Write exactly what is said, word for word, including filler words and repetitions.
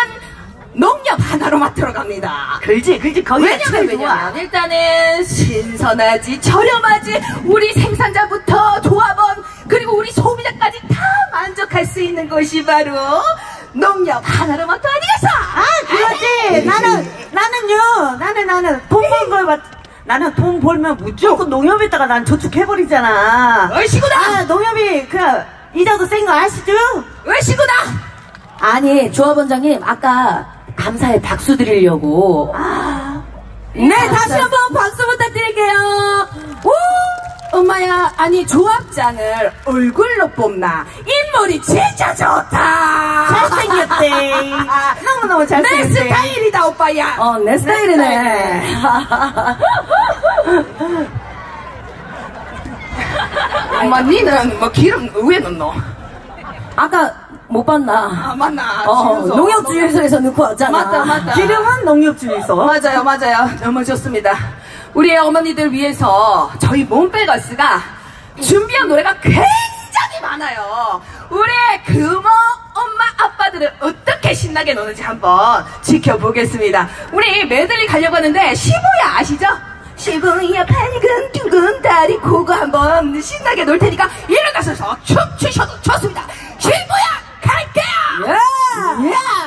농협 하나로만 들어갑니다. 그렇지, 그렇지. 거기가 왜냐면, 왜냐면 일단은 신선하지, 저렴하지, 우리 생산자부터 조합원 그리고 우리 소비자까지 다 만족할 수 있는 곳이 바로 농협 하나로마트 아니겠어? 아, 그렇지. 나는, 나는요, 나는, 나는 돈 번 걸 맞, 나는 돈 벌면 무조건 농협에다가 난 저축해버리잖아. 얼씨구나! 아, 농협이, 그, 이자도 센 거 아시죠? 얼씨구나! 아니, 조합원장님, 아까 감사의 박수 드리려고. 아, 네, 다시 한번 박수 부탁드릴게요. 오! 엄마야, 아니 조합장을 얼굴로 뽑나? 인물이 진짜 좋다. 잘생겼대. 너무너무 잘생겼대. 내 스타일이다, 오빠야. 어, 내 스타일이네. 엄마, 니는 뭐 기름 왜 넣노? 아까 못 봤나? 아, 맞나? 어, 주유소. 농협주유소에서 넣고 왔잖아. 맞다, 맞다. 기름은 농협주유소. 맞아요, 맞아요. 너무 좋습니다. 우리 어머니들 위해서 저희 몬벨거스가 준비한 노래가 굉장히 많아요. 우리 금호 엄마 아빠들은 어떻게 신나게 노는지 한번 지켜보겠습니다. 우리 메들리 가려고 하는데 시부야 아시죠? 시부야 파니근 둥근 다리 그거 한번 신나게 놀 테니까 일어나셔서 춤추셔도 좋습니다. 시부야 갈게요. 예! 예!